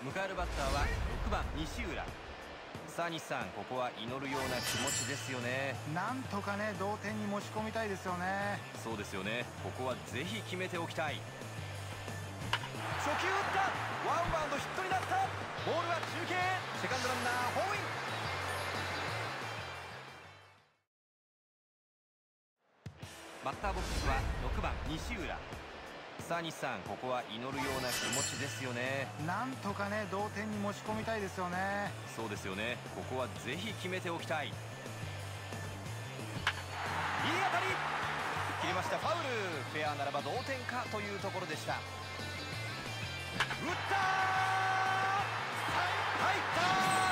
迎えるバッターは6番西浦。さあ西さん、ここは祈るような気持ちですよね。 なんとかね、同点に持ち込みたいですよね。 そうですよね。ここはぜひ決めておきたい。初球打った。ワンバウンドヒットになった。ボールは中継。セカンドランナーホームイン。バッターボックスは6番西浦。さあ西さん、ここは祈るような気持ちですよね。 なんとかね、同点に持ち込みたいですよね。 そうですよね。ここはぜひ決めておきたい。いい当たり切りました。ファウル。フェアならば同点かというところでした。打ったー、入ったー。